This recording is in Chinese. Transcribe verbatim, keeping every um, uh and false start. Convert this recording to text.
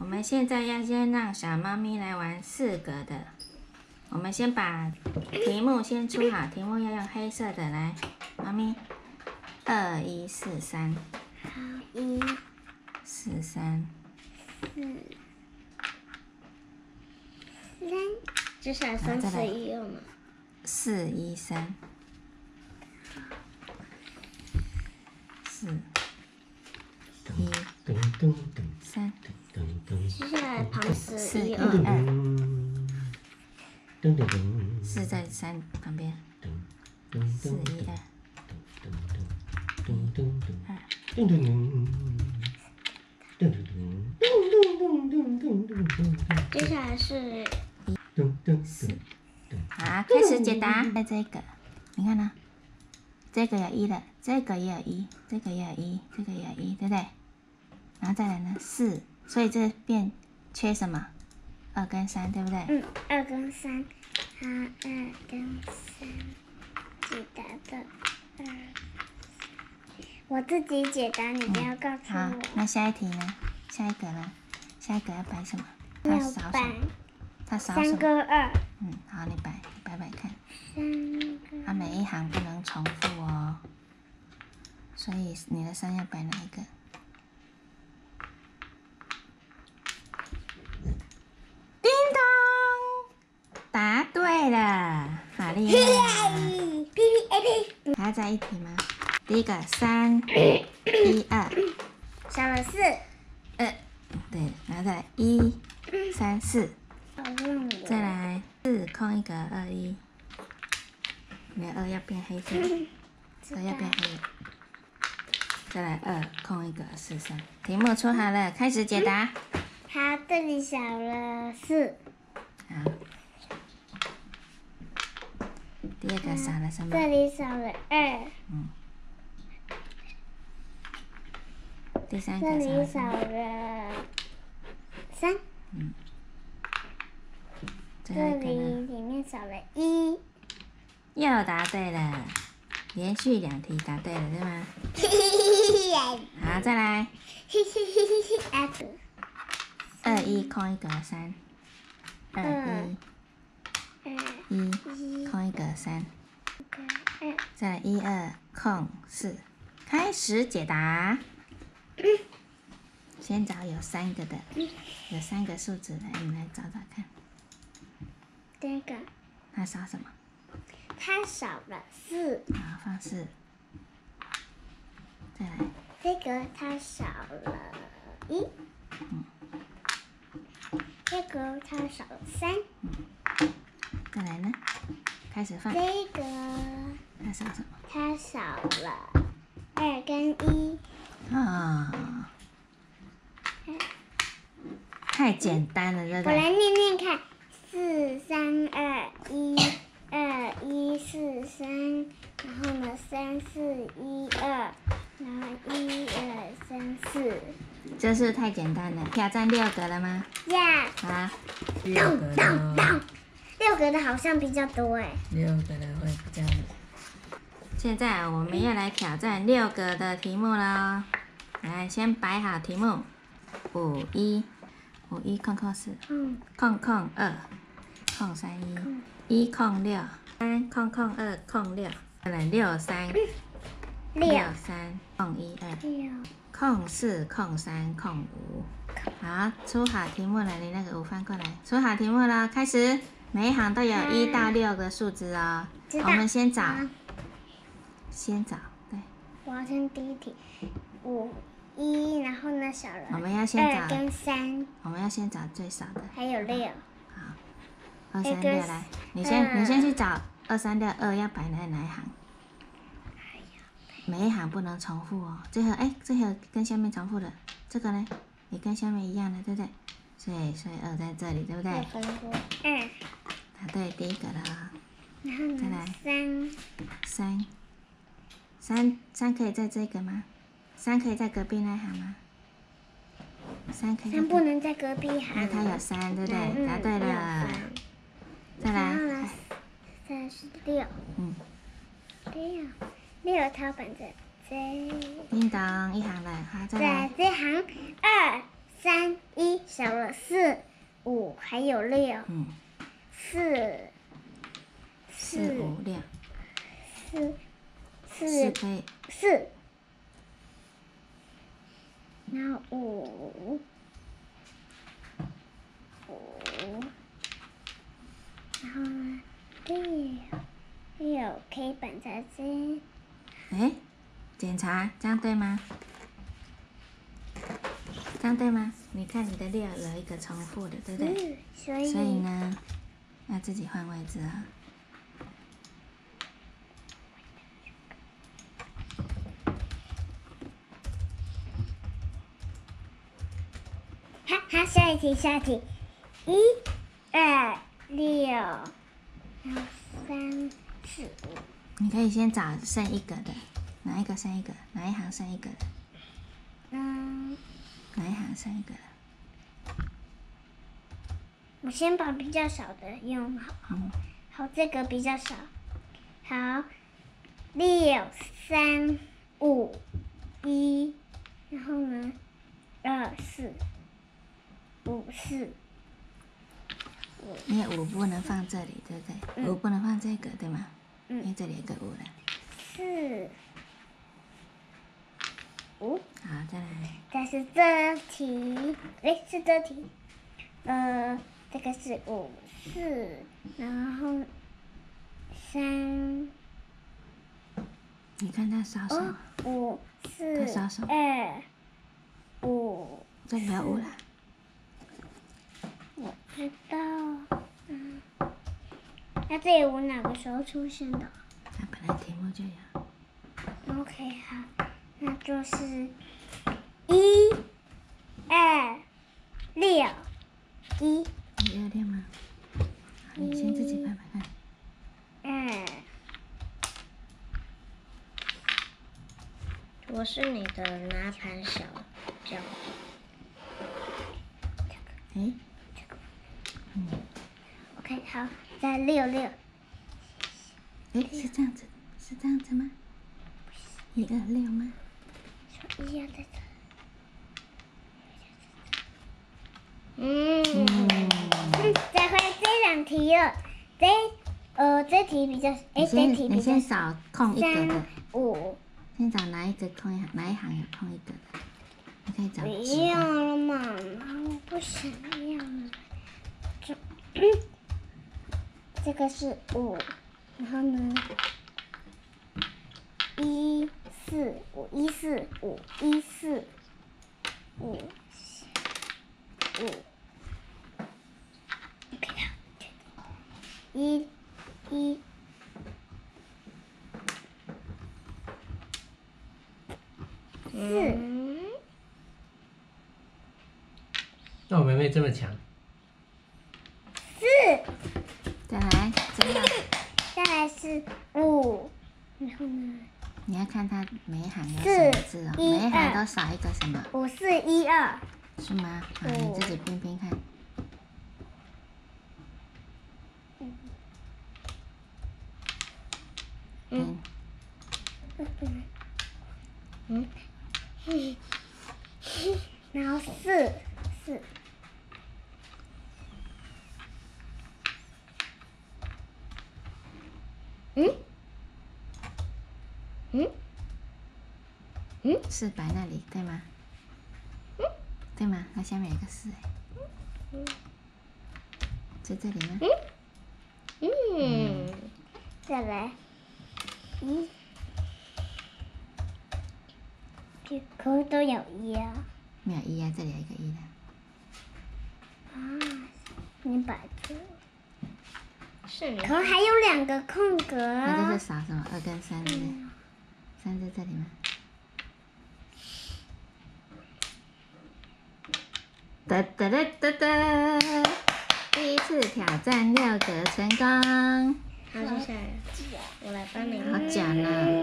我们现在要先让小猫咪来玩四格的。我们先把题目先出好，题目要用黑色的来。猫咪，二一四三。 好，一。 四三。 四。三。至少三四一有吗？ 四一三。四。一。三。 接下来旁四四一一二。 四在三旁边。四一二。 接下来是四。好，开始解答。在这个，你看呢？这个有一的，这个也有一，这个也有一，这个也有一，对不对？然后再来呢，四，所以这边缺什么？二跟三，对不对？ 嗯，二跟三，好，二跟三，解答的二。我自己解答，你不要告诉我。 好，那下一题呢？下一个呢？下一个要摆什么？它要少什摆么？它少什三么？ 跟二。 嗯，好，你摆，你摆摆看。 三跟。 它每一行不能重复哦，所以你的三要摆哪一个？叮咚，答对了，好厉害啊！ P P A P。 还要再一题吗？第一个三一二， 少了四。 呃，对，然后再来一三四， 好忘了。 再来四空一格二一，你的二要变黑色，二要变黑。再来二空一格四三，题目出好了，开始解答。 好，这里少了四。 好，第二个少了什么？ 这里少了二。 嗯。第三个这里少了什么？ 少了三。 嗯。最这后一个里呢？ 里面少了一。 又答对了，连续两题答对了，对吗？好，再来。二一空一格三，二一一空一格三，再来一二空四，开始解答。先找有三个的，有三个数字来，我们来找找看。 这个它少什么？ 它少了四。 好，放四。再来。 这个它少了一。 嗯。 这个它少了三。 嗯。再来呢？开始放。 这个它少什么？ 它少了二跟一。 啊、哦，太简单了，对不对？ 我来念念看，四三二一，二一四三，然后呢三四一二，然后一二三四。 这是太简单了，挑战六格了吗？ 呀！ 好， 六格的。六格的好像比较多哎。 六格的会比较。现在我们要来挑战六格的题目了。来，先摆好题目，五一，五一空空四， 嗯， 空空二，空三一，一空六，三空空二空六，再来六三， 六三空一二， 六空四空三空五。好，出好题目了，你那个五翻过来，出好题目了，开始，每一行都有一到六个数字哦。我们先找。先找，对。 我要先第一题，五一，然后呢少了我们要先找二跟三， 我们要先找最少的。 还有六。 好，二三六来，你先你先去找二三六二要摆在哪一行？每一行不能重复哦。这个哎，这个跟下面重复的，这个呢也跟下面一样的，对不对？所以所以二在这里，对不对？ 二。 答对第一个了啊。 然后呢？ 再来。 三。 三。三三可以在这个吗？三可以在隔壁那行吗？三可以。 三不能在隔壁行。 因为它有三，对不对？答对了。再来。 然后呢？再是六。 嗯。 六，六它摆在这。 叮当，一行了，好，再来。 在这行，二三一。 少了四，五还有六， 嗯， 四四五六， 四四四可以， 四，然后五五，然后呢六六可以绑在这。 哎，检查这样对吗？这样对吗？你看你的六有一个重复的，对不对？ 嗯，所以所以呢，要自己换位置啊。 好好，下一题，下一题，一、二、六，然后三、四、五。 你可以先找剩一个的，哪一个剩一个？哪一行剩一个的？ 嗯， 哪一行剩一个的？ 我先把比较少的用好。 嗯， 好，这个比较少。好，六、三、五、一，然后呢，二、四、五、四。 因为五不能放这里，对不对？ 嗯五不能放这个，对吗？ 嗯因为这里有个五了。 四、五。 好，再来。 这是这题，诶，是这题。呃，这个是五四，然后三你看它少什哦么？ 五四它少什么二五， 这里有五了。 我知道。嗯，那这里五哪个时候出现的它本来题目就有。 ？OK，好，那就是一二六一你要练吗？好，你先自己拍拍看。 二。 我是你的拿盘小脚， 哎，嗯， OK，好，再六六。 哎，是这样子，是这样子吗？一二六吗？ 说一要在这。 嗯， 嗯，再回这两题了。这呃这题比较，哎， 你这先你题比较先找空一个的三，五， 先找哪一个空一行，哪一行有空一个的，你可以找不直要的。 了妈妈，我不想要了。这，这个是五，然后呢，一四五一四五一四五五。OK，好，一一。 嗯， 那我妹妹这么强， 四， 再来，真的， 再来是五，然后呢， 你要看它每一行有四什么字哦， 一每一行二都少一个什么， 五四一二， 是吗？好，你自己拼拼看。嗯， 嗯，嗯，然后四四，嗯，嗯，嗯， 四摆那里对吗？对吗？它下面有个四哎，在这里吗？ 嗯， 再来一，这可都有一啊。 没有一啊，这里有一个一的。 啊，你把这， 是你可还有两个空格啊那这是。少什么？二跟三对不对？ 嗯三在这里吗？哒哒哒哒哒！第一次挑战六格成功， 好，接下来我来帮你好讲啊！